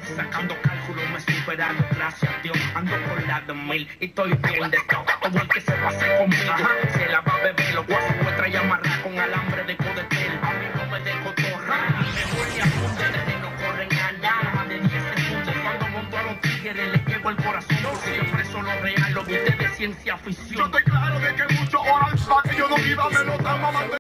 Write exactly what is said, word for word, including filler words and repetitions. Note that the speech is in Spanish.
Sacando cálculos me superando, gracias a Dios. Ando con la de mil y estoy bien de todo. Todo el que se pase conmigo se la va a beber. Los guasos muestra y amarrar con alambre de codetel. A mí no me dejo torrar. Mejor ni apunte desde no corren a nada. De diez segundos cuando monto a los tigres les llevo el corazón. Porque yo expreso lo real, lo que ustedes ciencia ficción. Yo estoy claro de que muchos oran pa' que yo no viva, me lo están mamando.